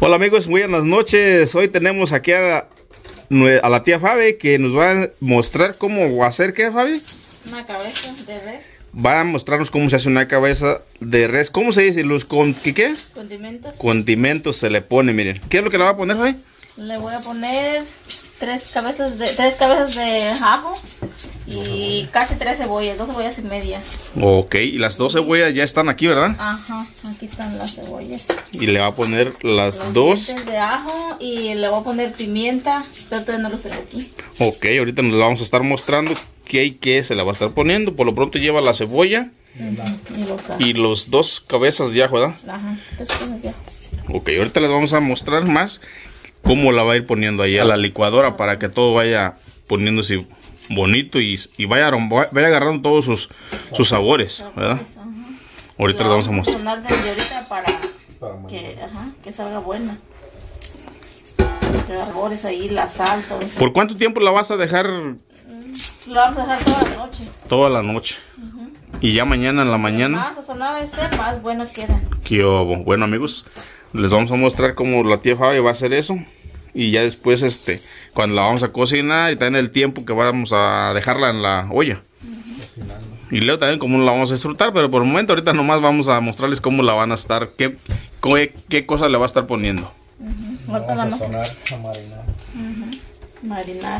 Hola amigos, buenas noches. Hoy tenemos aquí a la tía Fabi que nos va a mostrar cómo hacer, ¿qué, Fabi? Una cabeza de res. Va a mostrarnos cómo se hace una cabeza de res. ¿Cómo se dice? ¿Qué? Condimentos. Condimentos se le pone, miren. ¿Qué es lo que le va a poner, Fabi? Le voy a poner tres cabezas de ajo y casi 3 cebollas, 2 cebollas y media. Ok, y las 2 cebollas ya están aquí, ¿verdad? Ajá, aquí están las cebollas. Y le va a poner las Los 2 dientes de ajo y le voy a poner pimienta, pero todavía no los tengo aquí. Ok, ahorita nos lo vamos a estar mostrando qué y qué se le va a estar poniendo. Por lo pronto lleva la cebolla y los 2 cabezas de ajo, ¿verdad? Ajá, 3 cabezas de ajo. Ok, ahorita les vamos a mostrar más cómo la va a ir poniendo ahí a la licuadora para que todo vaya poniéndose bonito y vaya agarrando todos sus sabores, ¿verdad? Ajá. Ahorita les vamos a mostrar. Sonar desde ahorita para que salga buena. Que arbores ahí, la sal, todo eso. ¿Por cuánto tiempo la vas a dejar? Lo vamos a dejar toda la noche. Toda la noche. Y ya mañana en la mañana. Más sazonada más bueno queda. ¿Qué hubo? Bueno amigos, les vamos a mostrar cómo la tía Fabi va a hacer eso. Y ya después, cuando la vamos a cocinar y también el tiempo que vamos a dejarla en la olla. Y luego también cómo la vamos a disfrutar, pero por el momento ahorita nomás vamos a mostrarles cómo la van a estar, qué cosa le va a estar poniendo. Vamos a sazonar, a marinar. Marinar.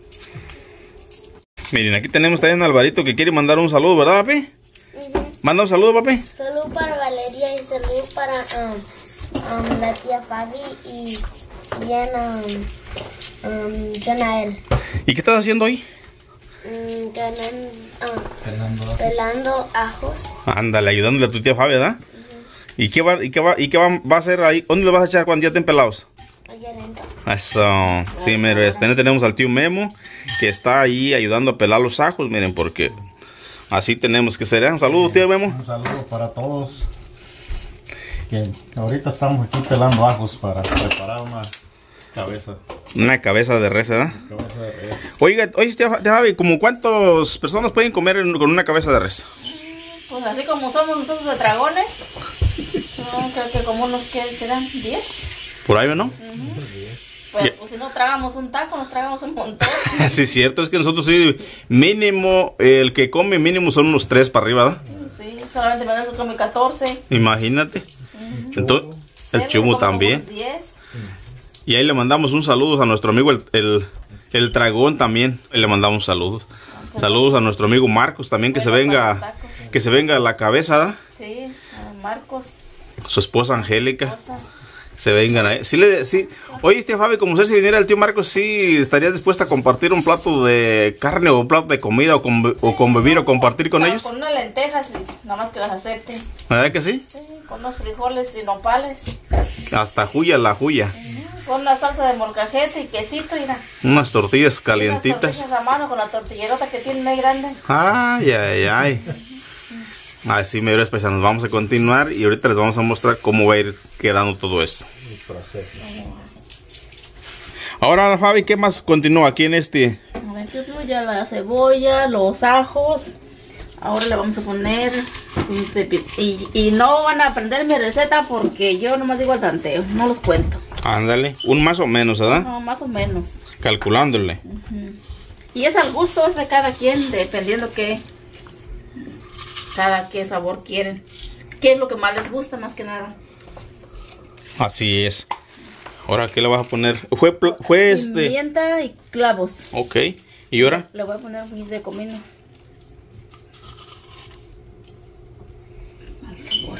Miren, aquí tenemos también a Alvarito que quiere mandar un saludo, ¿verdad, papi? Manda un saludo, papi. Salud para Valeria y salud para la tía Fabi y bien Jonael. ¿Y qué estás haciendo hoy? Pelando ajos. Ándale, ayudándole a tu tía Fabi, ¿verdad? ¿Y qué va a hacer ahí? ¿Dónde le vas a echar cuando ya estén pelados? Allá adentro. Eso. Sí, miren, también tenemos al tío Memo que está ahí ayudando a pelar los ajos, miren, porque así tenemos que ser. Un saludo, tío Memo. Un saludo para todos. Que ahorita estamos aquí pelando ajos para preparar una cabeza. Una cabeza de res, ¿verdad? Cabeza de res. Oiga, tía Fabi, ¿como cuántas personas pueden comer con una cabeza de res? Pues así como somos nosotros de dragones, creo que como unos que serán 10. Por ahí, ¿no? Pues si no tragamos un taco, nos tragamos un montón. Sí, es cierto, es que nosotros sí, mínimo, el que come mínimo son unos 3 para arriba, ¿verdad? Sí, solamente me das come 14. Imagínate. Entonces, el Chumo también. 10. Y ahí le mandamos un saludo a nuestro amigo el Dragón también. Ahí le mandamos saludos. Saludos a nuestro amigo Marcos también, que se venga a la cabeza, ¿verdad? Sí, Marcos. Su esposa Angélica. Se vengan ahí. Sí. Oye, tía Fabi, como si viniera el tío Marcos, ¿sí estarías dispuesta a compartir un plato de carne o un plato de comida o convivir o compartir con ellos? Con unas lentejas, nada más que las acepten. ¿Verdad que sí? Sí, con unos frijoles y nopales. Hasta la juya. Con una salsa de molcajete y quesito, mira. Unas tortillas calientitas. Unas tortillas a mano con la tortillerota que tienen ahí grande. Ay. Así me ves, pues nos vamos a continuar y ahorita les vamos a mostrar cómo va a ir quedando todo esto. El proceso. Ahora, Fabi, ¿qué más continúa aquí en A ver, que ya la cebolla, los ajos. Ahora le vamos a poner y no van a aprender mi receta porque yo nomás digo al tanteo, no los cuento. Ándale, un más o menos, ¿verdad? No, más o menos. Calculándole. Y es al gusto de cada quien, dependiendo qué sabor quieren. ¿Qué es lo que más les gusta más que nada? Así es. Ahora, ¿qué le vas a poner? Fue Pimienta y clavos. Ok. ¿Y ahora? Le voy a poner un poquito de comino. Al sabor.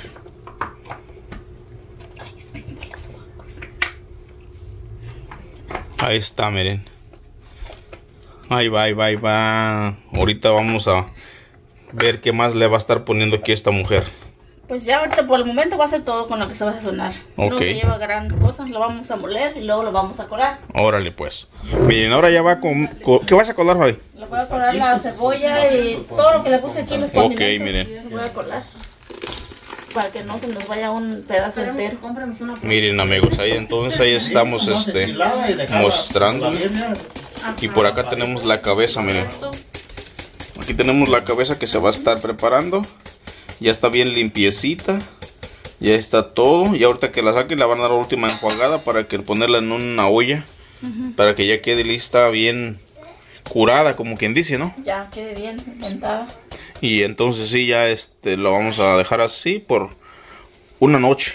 Ahí está, miren. Ahí va. Ahorita vamos a ver qué más le va a estar poniendo aquí a esta mujer. Pues ya ahorita por el momento va a ser todo con lo que se va a sazonar. Ok. No se lleva gran cosa, lo vamos a moler y luego lo vamos a colar. Órale pues. Miren, ahora ya va con... ¿Qué vas a colar, Fabi? Le voy a colar la cebolla y todo lo que le puse aquí en los condimentos. Ok, miren. Lo voy a colar. Para que no se nos vaya un pedazo entero. Miren amigos, ahí entonces ahí estamos mostrando. Y por acá tenemos la cabeza, miren. Aquí tenemos la cabeza que se va a estar preparando. Ya está bien limpiecita. Ya está todo. Y ahorita que la saquen la van a dar la última enjuagada para que ponerla en una olla. Para que ya quede lista, bien curada, como quien dice, ¿no? Ya quede bien sentada. Y entonces sí, ya lo vamos a dejar así por una noche.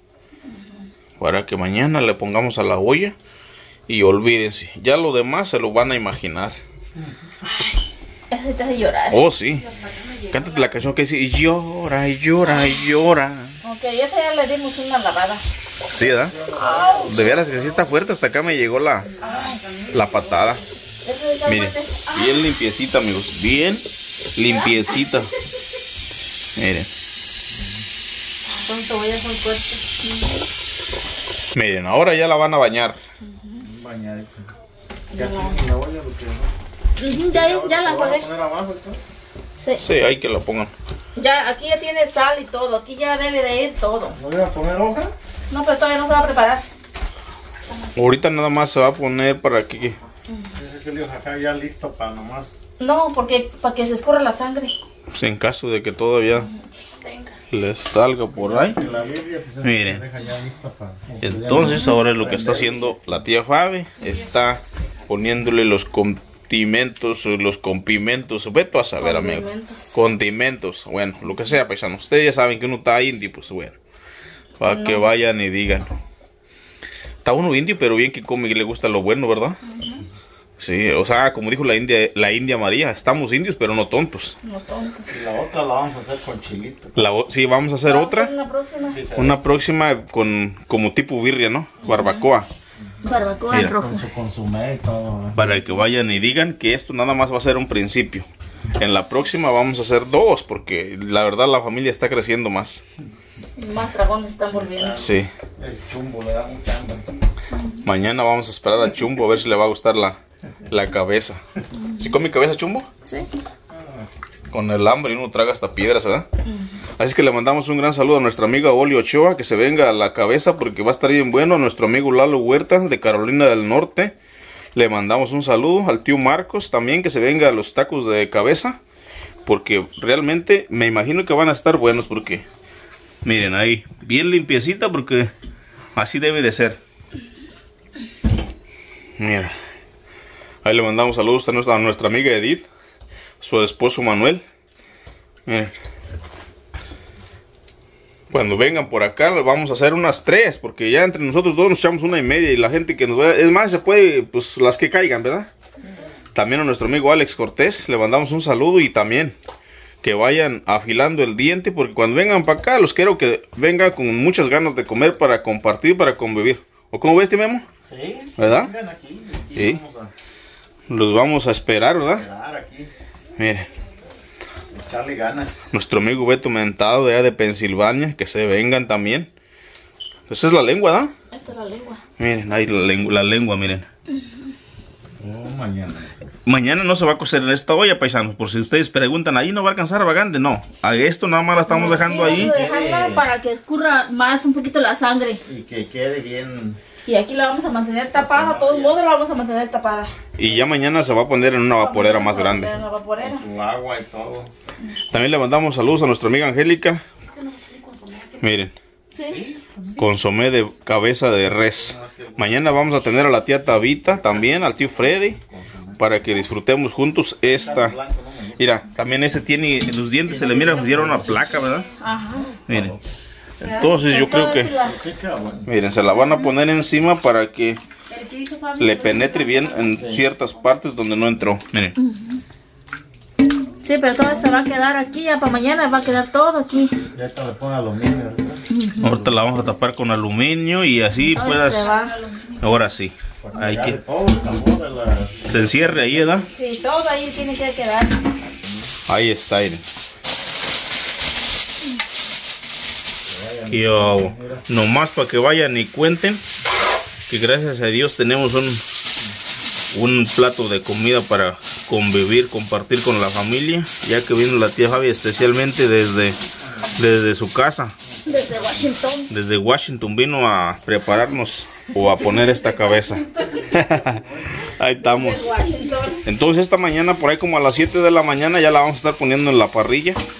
Para que mañana le pongamos a la olla. Y olvídense, ya lo demás se lo van a imaginar. Ay, eso te hace llorar. Oh, sí. Cántate la canción que dice llora, llora, llora. Ok, esa ya le dimos una lavada. Sí, ¿verdad? De veras que sí está fuerte. Hasta acá me llegó la patada. Eso está Miren, fuerte. bien limpiecita, amigos. Bien limpiecita. Miren. Son cebollas muy fuertes. Miren, ahora ya la van a bañar. Bañadito. Ya tienes la olla, lo que Ya la voy a jugué. poner abajo entonces. Sí. Sí, hay que la pongan. Ya, aquí ya tiene sal y todo. Aquí ya debe de ir todo. ¿No le voy a poner hoja? No, pero todavía no se va a preparar. Ahorita nada más se va a poner para que... Dice que le acá ya listo para nomás. No, porque para que se escurra la sangre. Pues en caso de que todavía Venga. les salga por ahí. Que la Biblia pues Miren. se deja ya lista para. Entonces ahora lo que está haciendo la tía Fabi está poniéndole los condimentos, los compimentos, veto a saber, amigo. Condimentos, bueno, lo que sea, paisanos. Ustedes ya saben que uno está indio, pues bueno. Para que vayan y digan. Está uno indio, pero bien que come y le gusta lo bueno, ¿verdad? Sí, o sea, como dijo la India María, estamos indios, pero no tontos. No tontos. Y la otra la vamos a hacer con chilito. Sí, vamos a hacer otra. Una próxima. Una próxima con como tipo birria, ¿no? Barbacoa. Barbacoa Mira. en rojo. Con su consomé y todo. Para que vayan y digan que esto nada más va a ser un principio. En la próxima vamos a hacer 2, porque la verdad la familia está creciendo más. Más dragones están volviendo. Sí. Es chumbo, le da mucha hambre. Mañana vamos a esperar a Chumbo a ver si le va a gustar la cabeza. ¿Sí come cabeza Chumbo? Sí. Con el hambre uno traga hasta piedras, ¿verdad? Así que le mandamos un gran saludo a nuestra amiga Oli Ochoa, que se venga a la cabeza porque va a estar bien bueno. A nuestro amigo Lalo Huerta de Carolina del Norte. Le mandamos un saludo al tío Marcos también, que se venga a los tacos de cabeza. Porque realmente me imagino que van a estar buenos porque... Miren ahí, bien limpiecita porque así debe de ser. Mira. Ahí le mandamos saludos a nuestra amiga Edith, su esposo Manuel. Miren. Cuando vengan por acá vamos a hacer unas 3, porque ya entre nosotros dos nos echamos 1:30 y la gente que nos vea, es más, se puede, pues las que caigan, ¿verdad? También a nuestro amigo Alex Cortés le mandamos un saludo y también que vayan afilando el diente, porque cuando vengan para acá los quiero que vengan con muchas ganas de comer para compartir, para convivir. ¿O cómo ves, Memo? Sí. ¿Verdad? Vengan aquí Sí. vamos a Los vamos a esperar, ¿verdad? esperar aquí. Miren, Echarle ganas. nuestro amigo Beto Mentado de allá de Pensilvania, que se vengan también. Esa es la lengua, ¿verdad? Esta es la lengua. Miren, ahí la lengua, miren. Mañana. Mañana no se va a cocer en esta olla, paisanos. Por si ustedes preguntan, ahí no va a alcanzar vagante. No, a esto nada más la estamos dejando ahí. Vamos a dejarla para que escurra más un poquito la sangre. Y que quede bien. Y aquí la vamos a mantener tapada. A todos modos la vamos a mantener tapada. Y ya mañana se va a poner en una vaporera más grande. En la vaporera. Su agua y todo. También le mandamos saludos a nuestra amiga Angélica. Miren, Sí. consomé de cabeza de res. Mañana vamos a tener a la tía Tabita, también al tío Freddy, para que disfrutemos juntos esta. Mira, también ese tiene los dientes, se le mira, dieron una placa, ¿verdad? Ajá. Miren. Entonces yo creo que, miren, se la van a poner encima para que le penetre bien en ciertas partes donde no entró. Miren. Sí, pero todo se va a quedar aquí. Ya para mañana va a quedar todo aquí. Ya te le pone aluminio. Ahorita la vamos a tapar con aluminio y así Todo puedas. se va. Ahora sí. Hay que Todo el sabor de la. se encierre ahí, ¿verdad? Sí, todo ahí tiene que quedar. Ahí está, miren. Y nomás para que vayan y cuenten que gracias a Dios tenemos un plato de comida para convivir, compartir con la familia, ya que vino la tía Fabi especialmente desde su casa. Desde Washington. Desde Washington vino a prepararnos o a poner esta cabeza. Ahí estamos. Desde Washington. Entonces esta mañana por ahí como a las 7 de la mañana ya la vamos a estar poniendo en la parrilla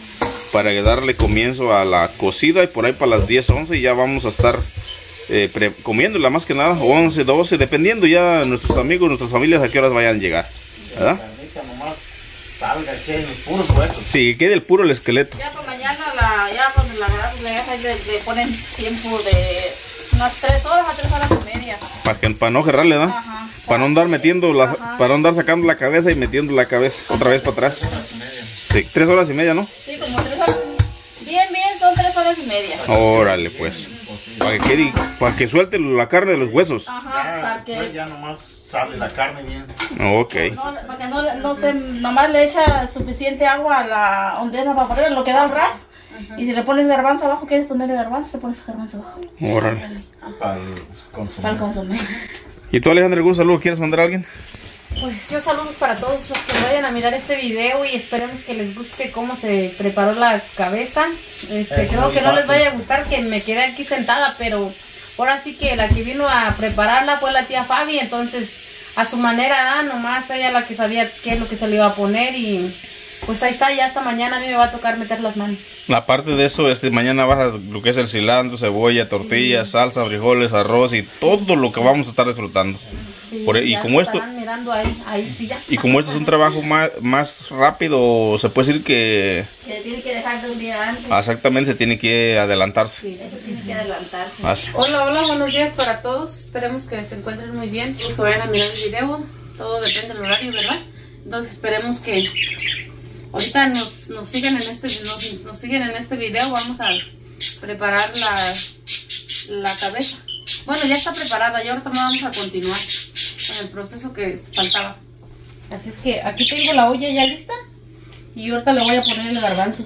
para darle comienzo a la cocida, y por ahí para las 10, 11 ya vamos a estar comiéndola, más que nada, 11, 12, dependiendo ya nuestros amigos, nuestras familias a qué horas vayan a llegar, ¿verdad? Salga, quede los puros huesos. Sí, quede el puro el esqueleto. Ya por mañana ya cuando la agarras, le ponen tiempo de unas 3 horas a 3 horas y media. Para no gerrarle, ¿no? Ajá. Para no andar metiendo para no andar sacando la cabeza y metiendo la cabeza otra vez para atrás. Sí, 3 horas y media, ¿no? Sí, como 3 horas. Bien, son 3 horas y media. Órale, pues. Para que suelte la carne de los huesos. Ajá, para que Ya nomás sale la carne bien. Ok. para que no esté, nomás le echa suficiente agua a la donde es la vaporera, lo que da el ras. Y si le pones garbanzo abajo, ¿quieres ponerle garbanzo? Le pones garbanzo abajo. Órale. Para el consomé. Para el consomé. ¿Y tú, Alejandra, algún saludo quieres mandar a alguien? Pues yo saludos para todos los que vayan a mirar este video y esperemos que les guste cómo se preparó la cabeza. Creo que no les vaya a gustar que me quede aquí sentada, pero ahora sí que la que vino a prepararla fue la tía Fabi, entonces a su manera, nomás ella la que sabía qué es lo que se le iba a poner y pues ahí está, ya hasta mañana a mí me va a tocar meter las manos. Aparte de eso, mañana vas a lo que es el cilantro, cebolla, tortillas, salsa, frijoles, arroz y todo lo que vamos a estar disfrutando. Sí, Y como esto, mirando ahí sí ya. y como este es un trabajo más rápido, se puede decir que Que tiene que dejar de un día antes. exactamente se tiene que adelantarse. Sí. Eso tiene que adelantarse. Así. Hola, buenos días para todos. Esperemos que se encuentren muy bien. Los que vayan a mirar el video, todo depende del horario, ¿verdad? Entonces esperemos que ahorita nos sigan nos siguen en este video. Vamos a preparar la cabeza. Bueno, ya está preparada, ya ahorita vamos a continuar con el proceso que faltaba. Así es que aquí tengo la olla ya lista y ahorita le voy a poner el garbanzo.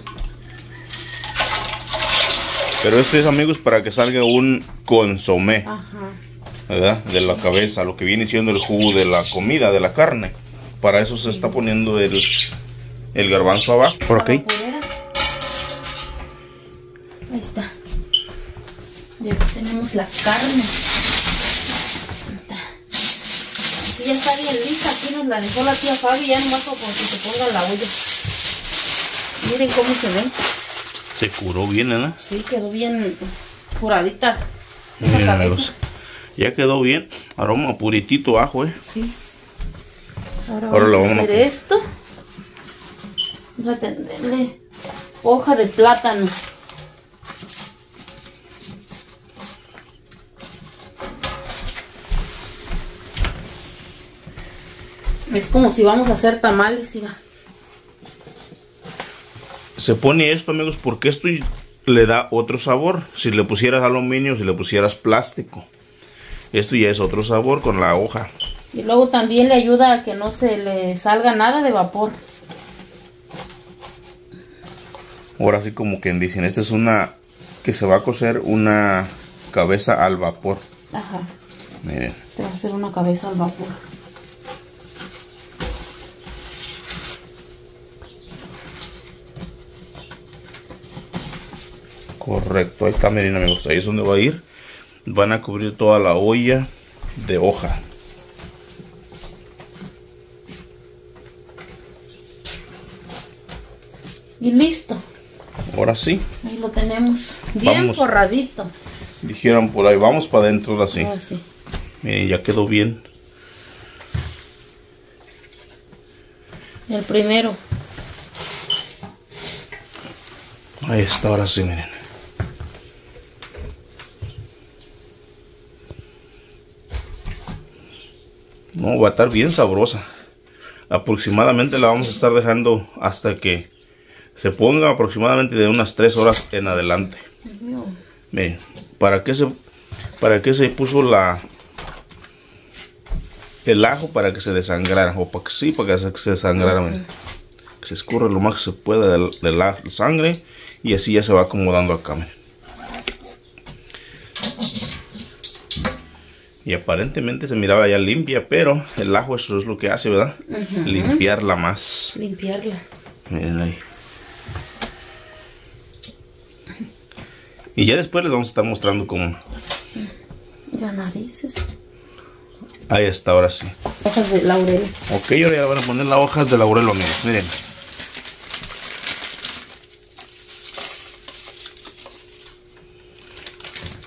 Pero esto es, amigos, para que salga un consomé, Ajá. ¿verdad? De la cabeza, lo que viene siendo el jugo de la comida, de la carne. Para eso se está poniendo el garbanzo abajo. Por aquí. Ahí está. Ya tenemos la carne. Aquí ya está bien lista. Aquí nos la dejó la tía Fabi. Ya nomás como que se ponga en la olla. Miren cómo se ve. Se curó bien, ¿verdad? Sí, quedó bien curadita. Esa Miren, cabeza. amigos, ya quedó bien. Aroma puritito ajo, Sí. Ahora Ahora lo vamos a vamos a hacer esto. Vamos a tenderle hoja de plátano. Es como si vamos a hacer tamales, mira. Se pone esto, amigos, porque esto le da otro sabor. Si le pusieras aluminio, si le pusieras plástico, esto ya es otro sabor con la hoja. Y luego también le ayuda a que no se le salga nada de vapor. Ahora sí, como quien dicen, esta es una que se va a cocer una cabeza al vapor. Ajá. Miren. Te va a hacer una cabeza al vapor. Correcto, ahí está, miren, amigos, ahí es donde va a ir. Van a cubrir toda la olla de hoja. Y listo. Ahora sí, Ahí lo tenemos. Bien Vamos. forradito. dijeron por ahí, vamos para adentro, así. Ahora sí. Miren, ya quedó bien. El primero. Ahí está, ahora sí, miren. No, va a estar bien sabrosa. Aproximadamente la vamos a estar dejando hasta que se ponga, aproximadamente de unas 3 horas en adelante. Miren, ¿para qué se puso el ajo? Para que se desangrara, o para que se desangrara, miren. Que se escurra lo más que se pueda de la sangre, y así ya se va acomodando acá, miren. Y aparentemente se miraba ya limpia, pero el ajo eso es lo que hace, ¿verdad? Limpiarla más. Limpiarla. Miren ahí. Y ya después les vamos a estar mostrando cómo. Ya narices. Ahí está, ahora sí. Hojas de laurel. Ok, ahora ya van a poner las hojas de laurel, amigos. Miren.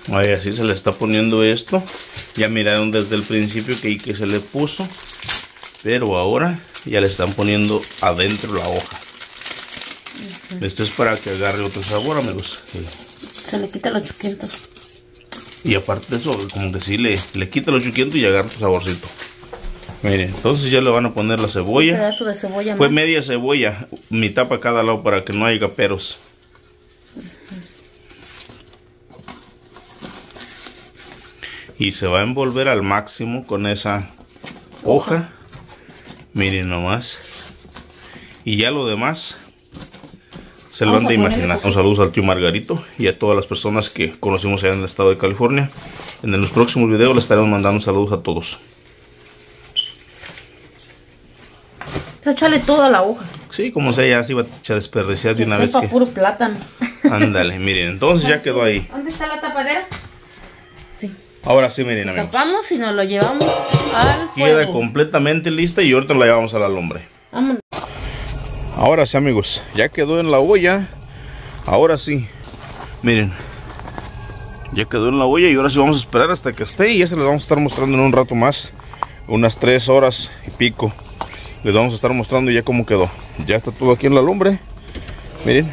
Ahí así se le está poniendo esto. Ya miraron desde el principio que se le puso. Pero ahora ya le están poniendo adentro la hoja. Esto es para que agarre otro sabor, amigos. Se le quita los chuquientos. Y aparte de eso, como que sí le quita los chuquientos y agarra otro saborcito. Miren, entonces ya le van a poner la cebolla. Un pedazo de cebolla Pues más. media cebolla, mitad para cada lado para que no haya peros. Y se va a envolver al máximo con esa hoja. Miren nomás. Y ya lo demás se lo han de imaginar. Un saludo al tío Margarito y a todas las personas que conocimos allá en el estado de California. En los próximos videos les estaremos mandando saludos a todos. Échale toda la hoja. Sí, como sea, ya se iba a desperdiciar de una vez para que... puro plátano. Ándale, miren, entonces ya quedó ahí. ¿Dónde está la tapadera? Sí. Ahora sí, miren, amigos. Tapamos y nos lo llevamos al Queda fuego. completamente lista y ahorita la llevamos a la lumbre. Vámonos. Ahora sí, amigos, ya quedó en la olla. Ahora sí, miren. Ya quedó en la olla y ahora sí vamos a esperar hasta que esté. Y ya se les vamos a estar mostrando en un rato más. Unas 3 horas y pico. Les vamos a estar mostrando ya cómo quedó. Ya está todo aquí en la lumbre. Miren.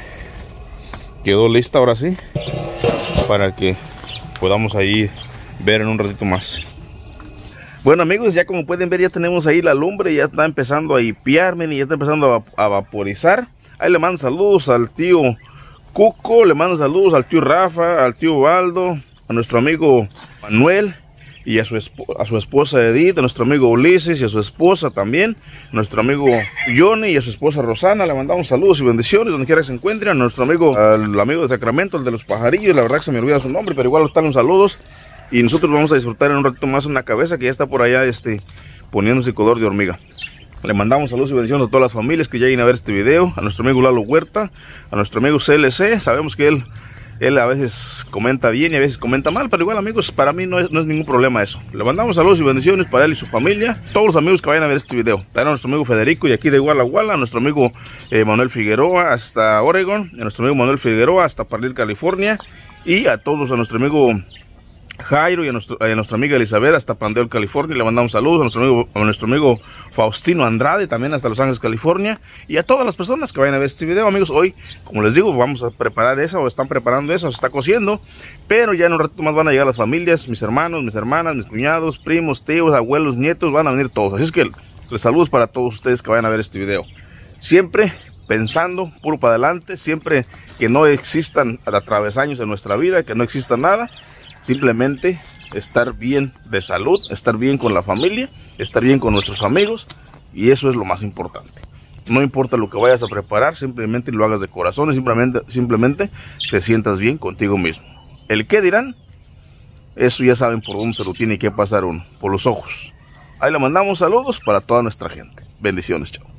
Quedó lista ahora sí. Para que podamos ahí ver en un ratito más. Bueno, amigos, ya como pueden ver ya tenemos ahí la lumbre. Ya está empezando a hipear, miren, ya está empezando a vaporizar. Ahí le mando saludos al tío Cuco. Le mando saludos al tío Rafa, al tío Baldo, a nuestro amigo Manuel y a su esposa Edith, a nuestro amigo Ulises y a su esposa también, a nuestro amigo Johnny y a su esposa Rosana. Le mandamos saludos y bendiciones donde quiera que se encuentren. A nuestro amigo, al amigo de Sacramento, el de los pajarillos, la verdad que se me olvida su nombre, pero igual están los saludos. Y nosotros vamos a disfrutar en un ratito más una cabeza que ya está por allá poniéndose color de hormiga. Le mandamos saludos y bendiciones a todas las familias que lleguen a ver este video. A nuestro amigo Lalo Huerta, a nuestro amigo CLC. Sabemos que él a veces comenta bien y a veces comenta mal, pero igual, amigos, para mí no es ningún problema eso. Le mandamos saludos y bendiciones para él y su familia, todos los amigos que vayan a ver este video. También a nuestro amigo Federico y aquí de Walla Walla, a nuestro amigo Manuel Figueroa hasta Oregon, a nuestro amigo Manuel Figueroa hasta Parlil, California, y a todos, a nuestro amigo Jairo y a nuestra amiga Elizabeth hasta Pandeo, California. Le mandamos saludos a nuestro amigo Faustino Andrade también hasta Los Ángeles, California, y a todas las personas que vayan a ver este video, amigos. Hoy, como les digo, vamos a preparar esa, o están preparando esa, o se está cociendo, pero ya en un ratito más van a llegar las familias, mis hermanos, mis hermanas, mis cuñados, primos, tíos, abuelos, nietos, van a venir todos. Así es que les saludos para todos ustedes que vayan a ver este video. Siempre pensando puro para adelante, siempre que no existan atravesaños en nuestra vida, que no exista nada. Simplemente estar bien de salud, estar bien con la familia, estar bien con nuestros amigos, y eso es lo más importante. No importa lo que vayas a preparar, simplemente lo hagas de corazón y simplemente te sientas bien contigo mismo. El qué dirán, eso ya saben por dónde se lo tiene que pasar uno, por los ojos. Ahí le mandamos saludos para toda nuestra gente. Bendiciones, chao.